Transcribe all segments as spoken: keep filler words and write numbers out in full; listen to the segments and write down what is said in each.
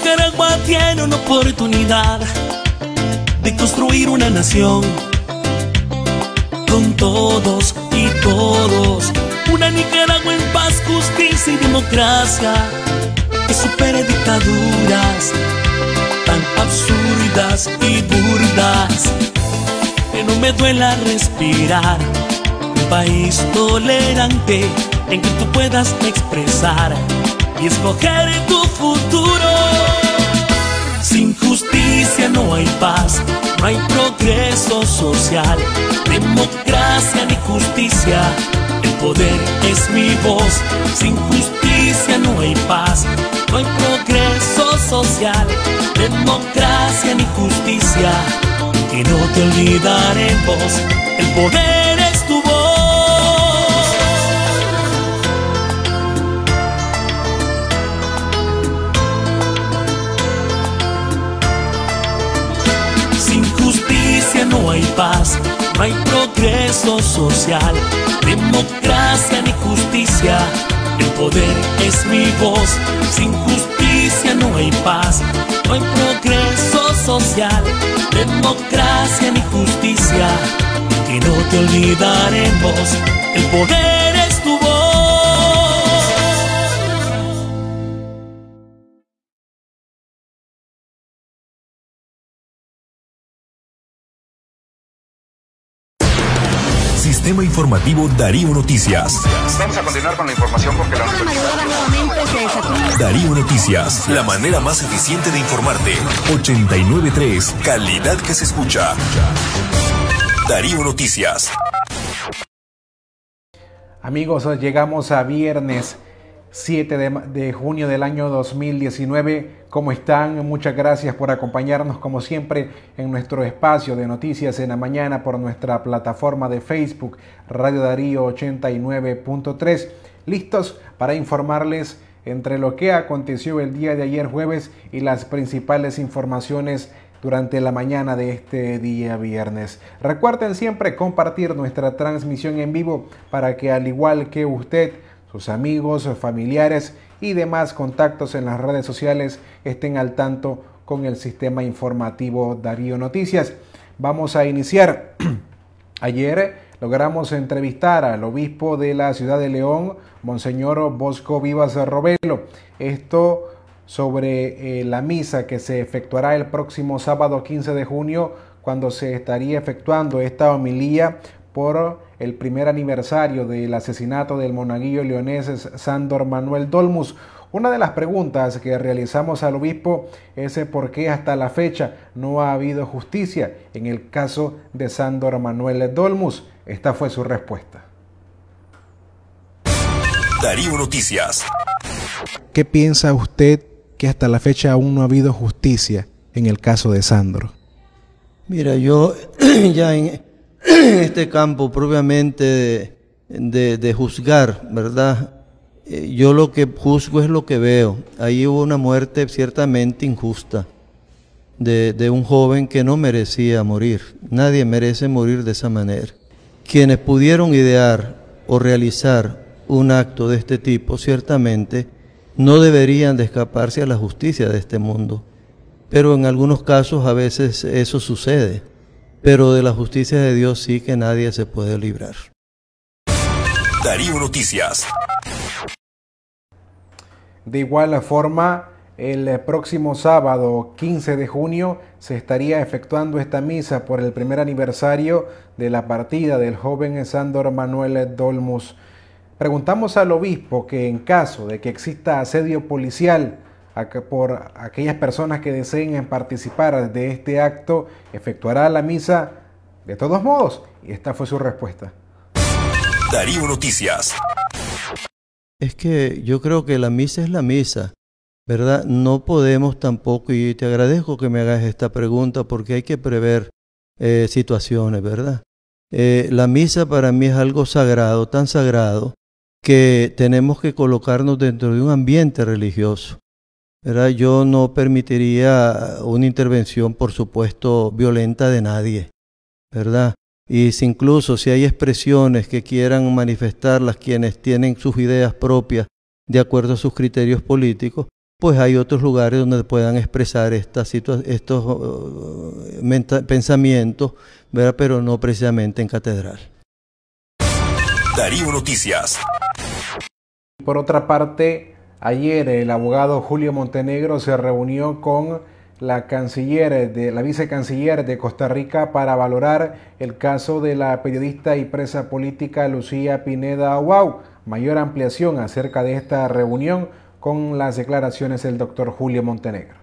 Nicaragua tiene una oportunidad de construir una nación con todos y todos. Una Nicaragua en paz, justicia y democracia, que supere dictaduras tan absurdas y burdas. Que no me duela respirar. Un país tolerante en que tú puedas expresar y escoger tu futuro. Sin justicia no hay paz, no hay progreso social, democracia ni justicia. El poder es mi voz. Sin justicia no hay paz, no hay progreso social, democracia ni justicia. Que no te olvidaremos, el poder es tu voz. Sin justicia no hay paz, no hay progreso social, democracia ni justicia. El poder es mi voz. Sin justicia no hay paz, no hay progreso social, democracia ni justicia. Que no te olvidaremos, el poder es tu voz. Sistema Informativo Darío Noticias. Vamos a continuar con la información porque la Darío Noticias, la manera más eficiente de informarte. ochenta y nueve punto tres, calidad que se escucha. Darío Noticias. Amigos, llegamos a viernes siete de junio del año dos mil diecinueve. ¿Cómo están? Muchas gracias por acompañarnos como siempre en nuestro espacio de noticias en la mañana por nuestra plataforma de Facebook Radio Darío ochenta y nueve punto tres. Listos para informarles entre lo que aconteció el día de ayer jueves y las principales informaciones durante la mañana de este día viernes. Recuerden siempre compartir nuestra transmisión en vivo para que, al igual que usted, sus amigos, familiares y demás contactos en las redes sociales estén al tanto con el sistema informativo Darío Noticias. Vamos a iniciar. Ayer logramos entrevistar al obispo de la ciudad de León, Monseñor Bosco Vivas Robelo. Esto sobre eh, la misa que se efectuará el próximo sábado quince de junio, cuando se estaría efectuando esta homilía por el primer aniversario del asesinato del monaguillo leonés Sándor Manuel Dolmus. Una de las preguntas que realizamos al obispo es por qué hasta la fecha no ha habido justicia en el caso de Sándor Manuel Dolmus. Esta fue su respuesta. Darío Noticias. ¿Qué piensa usted que hasta la fecha aún no ha habido justicia en el caso de Sándor? Mira, yo ya en este campo propiamente de, de, de juzgar, ¿verdad? Yo lo que juzgo es lo que veo. Ahí hubo una muerte ciertamente injusta de, de un joven que no merecía morir. Nadie merece morir de esa manera. Quienes pudieron idear o realizar un acto de este tipo, ciertamente no deberían de escaparse a la justicia de este mundo. Pero en algunos casos a veces eso sucede. Pero de la justicia de Dios sí que nadie se puede librar. Darío Noticias. De igual forma, el próximo sábado quince de junio se estaría efectuando esta misa por el primer aniversario de la partida del joven Sándor Manuel Dolmus. Preguntamos al obispo que en caso de que exista asedio policial por aquellas personas que deseen participar de este acto, efectuará la misa de todos modos, y esta fue su respuesta. Darío Noticias. Es que yo creo que la misa es la misa, ¿verdad? No podemos tampoco, y te agradezco que me hagas esta pregunta porque hay que prever eh, situaciones, ¿verdad? Eh, la misa para mí es algo sagrado, tan sagrado, que tenemos que colocarnos dentro de un ambiente religioso, ¿verdad? Yo no permitiría una intervención, por supuesto, violenta de nadie, ¿verdad? Y si incluso si hay expresiones que quieran manifestarlas quienes tienen sus ideas propias de acuerdo a sus criterios políticos, pues hay otros lugares donde puedan expresar esta situa estos uh, pensamientos, ¿verdad? Pero no precisamente en catedral. Darío Noticias. Por otra parte, ayer el abogado Julio Montenegro se reunió con la canciller, de, la vicecanciller de Costa Rica para valorar el caso de la periodista y presa política Lucía Pineda Wow. Mayor ampliación acerca de esta reunión con las declaraciones del doctor Julio Montenegro.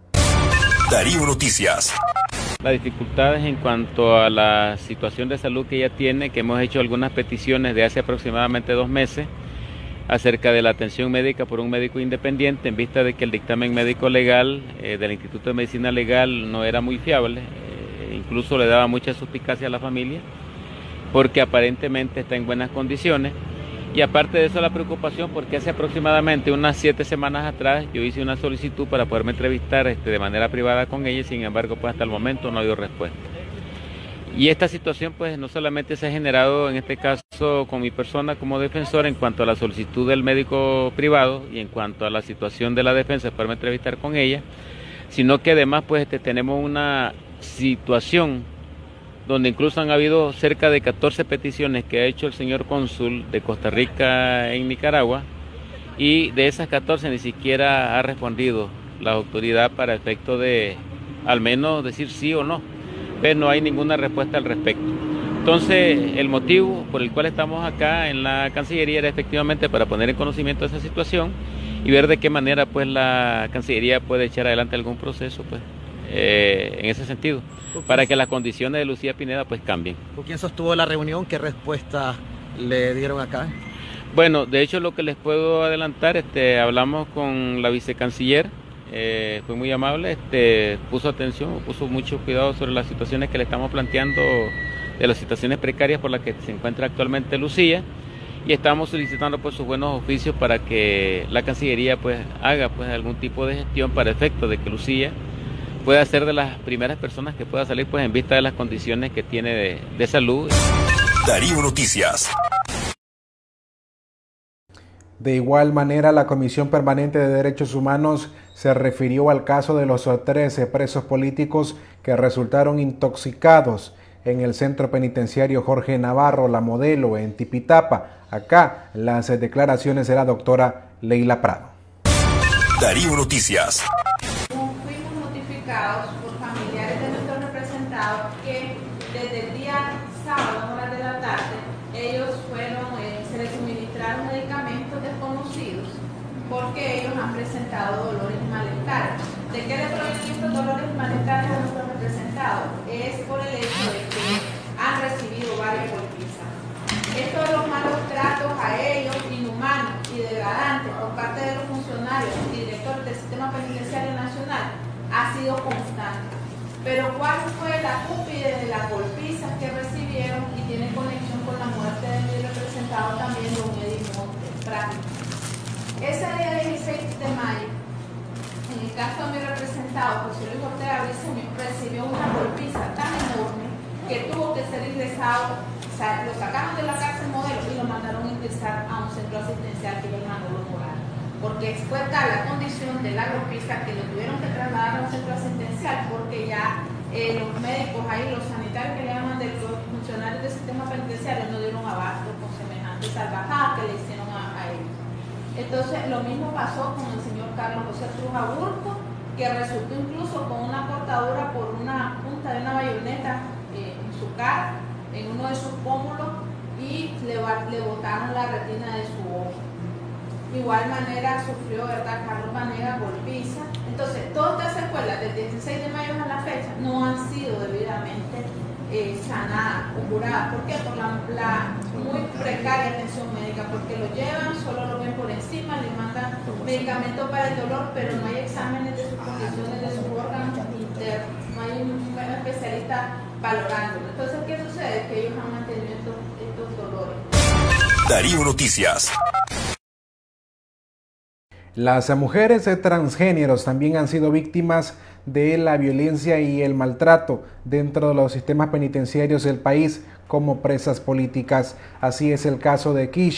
Darío Noticias. Las dificultades en cuanto a la situación de salud que ella tiene, que hemos hecho algunas peticiones de hace aproximadamente dos meses acerca de la atención médica por un médico independiente, en vista de que el dictamen médico legal eh, del Instituto de Medicina Legal no era muy fiable, eh, incluso le daba mucha suspicacia a la familia, porque aparentemente está en buenas condiciones. Y aparte de eso, la preocupación porque hace aproximadamente unas siete semanas atrás yo hice una solicitud para poderme entrevistar este, de manera privada con ella, y sin embargo pues hasta el momento no ha habido respuesta. Y esta situación pues no solamente se ha generado en este caso con mi persona como defensor en cuanto a la solicitud del médico privado y en cuanto a la situación de la defensa para poderme entrevistar con ella, sino que además pues este, tenemos una situación donde incluso han habido cerca de catorce peticiones que ha hecho el señor cónsul de Costa Rica en Nicaragua, y de esas catorce ni siquiera ha respondido la autoridad para efecto de al menos decir sí o no, pero no hay ninguna respuesta al respecto. Entonces el motivo por el cual estamos acá en la Cancillería era efectivamente para poner en conocimiento esa situación y ver de qué manera pues la Cancillería puede echar adelante algún proceso pues eh, en ese sentido, para que las condiciones de Lucía Pineda pues cambien. ¿Con quién sostuvo la reunión? ¿Qué respuesta le dieron acá? Bueno, de hecho lo que les puedo adelantar, este, hablamos con la vicecanciller, eh, fue muy amable, este, puso atención, puso mucho cuidado sobre las situaciones que le estamos planteando, de las situaciones precarias por las que se encuentra actualmente Lucía, y estamos solicitando pues sus buenos oficios para que la Cancillería pues haga pues algún tipo de gestión para efecto de que Lucía pueda ser de las primeras personas que pueda salir pues en vista de las condiciones que tiene de, de salud. Darío Noticias. De igual manera, la Comisión Permanente de Derechos Humanos se refirió al caso de los trece presos políticos que resultaron intoxicados en el centro penitenciario Jorge Navarro, La Modelo, en Tipitapa. Acá las declaraciones de la doctora Leila Prado. Darío Noticias. Por familiares de nuestros representados que desde el día sábado a horas de la tarde ellos fueron, eh, se les suministraron medicamentos desconocidos porque ellos han presentado dolores y malestares. ¿De qué le provienen estos dolores y malestares a nuestros representados? Es por el hecho de que han recibido varias golpizas. Esto de los malos tratos a ellos, inhumanos y degradantes por parte de los funcionarios y directores del Sistema Penitenciario Nacional ha sido constante. Pero ¿cuál fue la cúspide de las golpizas que recibieron y tiene conexión con la muerte de mi representado también, don Eddie Montes Práctico? Ese día dieciséis de mayo, en el caso de mi representado, José Luis Ortega Briceño, recibió una golpiza tan enorme que tuvo que ser ingresado, o sea, lo sacaron de la cárcel Modelo y lo mandaron a ingresar a un centro asistencial que es Manolo Morales, porque fue tal la condición de la golpiza que lo tuvieron que trasladar a un centro asistencial, porque ya eh, los médicos ahí, los sanitarios que le llaman de los funcionarios del sistema penitenciario no dieron abasto con semejante salvajada que le hicieron a, a ellos. Entonces lo mismo pasó con el señor Carlos José Cruz Aburto, que resultó incluso con una cortadura por una punta de una bayoneta eh, en su cara, en uno de sus pómulos, y le, le botaron la retina de su ojo. De igual manera sufrió, ¿verdad?, Carlos Vanega golpiza. Entonces, todas estas secuelas del dieciséis de mayo a la fecha no han sido debidamente eh, sanadas o curadas. ¿Por qué? Por la, la muy precaria atención médica, porque lo llevan, solo lo ven por encima, le mandan medicamentos para el dolor, pero no hay exámenes de sus condiciones, de sus órganos internos, no hay un, un especialista valorándolo. Entonces, ¿qué sucede? Que ellos han mantenido estos, estos dolores. Darío Noticias. Las mujeres transgéneros también han sido víctimas de la violencia y el maltrato dentro de los sistemas penitenciarios del país como presas políticas. Así es el caso de Kisha,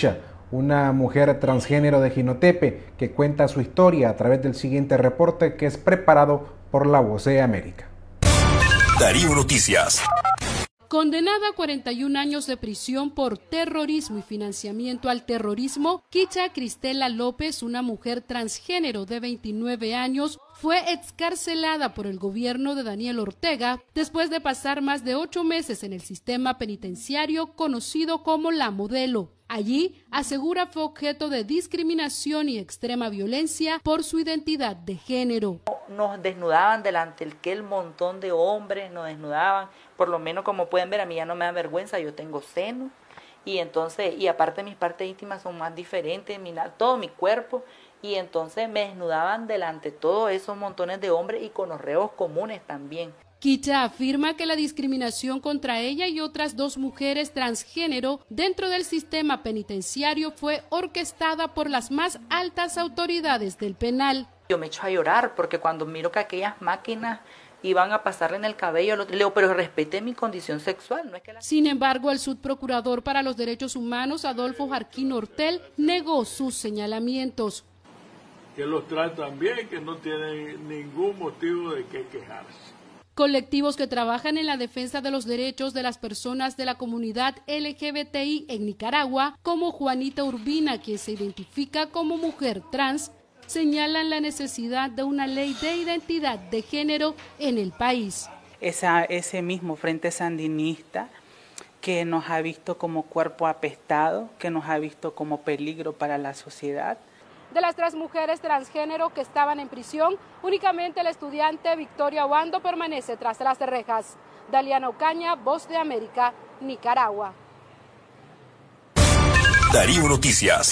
una mujer transgénero de Jinotepe que cuenta su historia a través del siguiente reporte que es preparado por La Voz de América. Darío Noticias. Condenada a cuarenta y un años de prisión por terrorismo y financiamiento al terrorismo, Kicha Cristela López, una mujer transgénero de veintinueve años, fue excarcelada por el gobierno de Daniel Ortega después de pasar más de ocho meses en el sistema penitenciario conocido como La Modelo. Allí, asegura, fue objeto de discriminación y extrema violencia por su identidad de género. Nos desnudaban delante de aquel montón de hombres, nos desnudaban, por lo menos como pueden ver, a mí ya no me da vergüenza, yo tengo seno, y entonces, y aparte mis partes íntimas son más diferentes, mi, todo mi cuerpo, y entonces me desnudaban delante de todos esos montones de hombres y con los reos comunes también. Kicha afirma que la discriminación contra ella y otras dos mujeres transgénero dentro del sistema penitenciario fue orquestada por las más altas autoridades del penal. Yo me echo a llorar porque cuando miro que aquellas máquinas iban a pasarle en el cabello, le digo, pero respete mi condición sexual. No es que la... Sin embargo, el subprocurador para los derechos humanos, Adolfo Jarquín Ortel, negó sus señalamientos. Que los tratan bien, que no tienen ningún motivo de qué quejarse. Colectivos que trabajan en la defensa de los derechos de las personas de la comunidad L G B T I en Nicaragua, como Juanita Urbina, quien se identifica como mujer trans, señalan la necesidad de una ley de identidad de género en el país. Esa, ese mismo Frente Sandinista que nos ha visto como cuerpo apestado, que nos ha visto como peligro para la sociedad. De las tres mujeres transgénero que estaban en prisión, únicamente el estudiante Victoria Obando permanece tras las rejas. Daliana Ocaña, Voz de América, Nicaragua. Darío Noticias.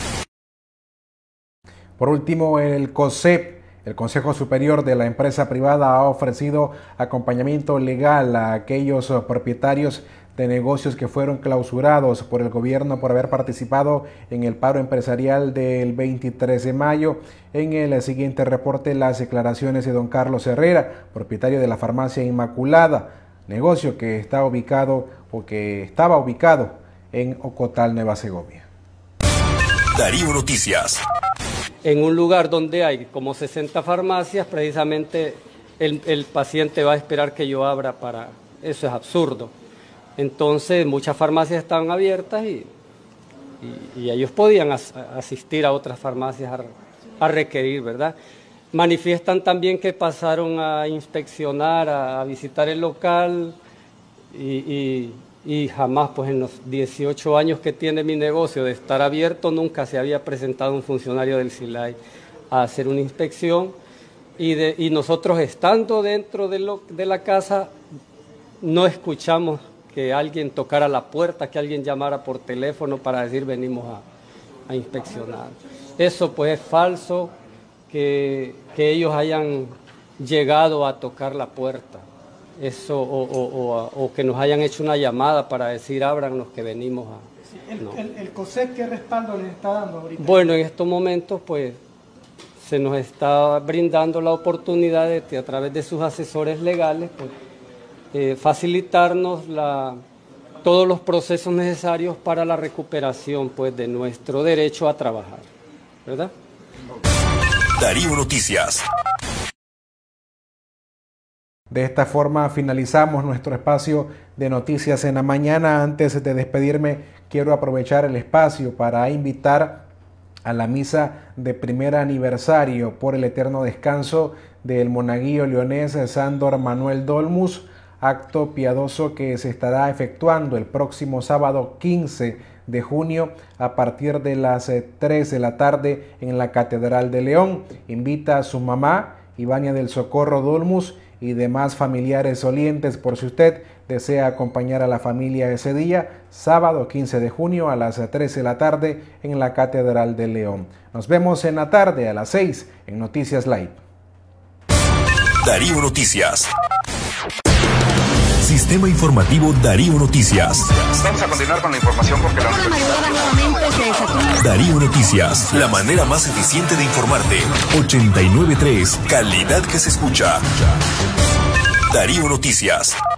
Por último, el COSEP, el Consejo Superior de la Empresa Privada, ha ofrecido acompañamiento legal a aquellos propietarios de negocios que fueron clausurados por el gobierno por haber participado en el paro empresarial del veintitrés de mayo. En el siguiente reporte, las declaraciones de don Carlos Herrera, propietario de la farmacia Inmaculada, negocio que está ubicado o que estaba ubicado en Ocotal, Nueva Segovia. Darío Noticias. En un lugar donde hay como sesenta farmacias, precisamente el, el paciente va a esperar que yo abra para... Eso es absurdo. Entonces muchas farmacias estaban abiertas y, y, y ellos podían as, asistir a otras farmacias a, a requerir, ¿verdad? Manifiestan también que pasaron a inspeccionar, a, a visitar el local y, y, y jamás, pues en los dieciocho años que tiene mi negocio de estar abierto, nunca se había presentado un funcionario del SILAI a hacer una inspección y, de, y nosotros estando dentro de, lo, de la casa no escuchamos que alguien tocara la puerta, que alguien llamara por teléfono para decir venimos a, a inspeccionar. Eso pues es falso, que, que ellos hayan llegado a tocar la puerta, eso o, o, o, o que nos hayan hecho una llamada para decir ábranos que venimos a... El, no. el, el COSEP, ¿qué respaldo les está dando ahorita? Bueno, en estos momentos pues se nos está brindando la oportunidad de, a través de sus asesores legales, pues, Eh, facilitarnos la, todos los procesos necesarios para la recuperación pues, de nuestro derecho a trabajar, ¿verdad? Darío Noticias. De esta forma finalizamos nuestro espacio de noticias en la mañana. Antes de despedirme, quiero aprovechar el espacio para invitar a la misa de primer aniversario por el eterno descanso del monaguillo leonés Sándor Manuel Dolmus, acto piadoso que se estará efectuando el próximo sábado quince de junio a partir de las tres de la tarde en la Catedral de León. Invita a su mamá, Ivania del Socorro Dolmus, y demás familiares olientes por si usted desea acompañar a la familia ese día, sábado quince de junio a las tres de la tarde en la Catedral de León. Nos vemos en la tarde a las seis en Noticias Live. Darío Noticias. Sistema Informativo Darío Noticias. Vamos a continuar con la información porque la Darío Noticias, la manera más eficiente de informarte. ochenta y nueve punto tres, calidad que se escucha. Darío Noticias.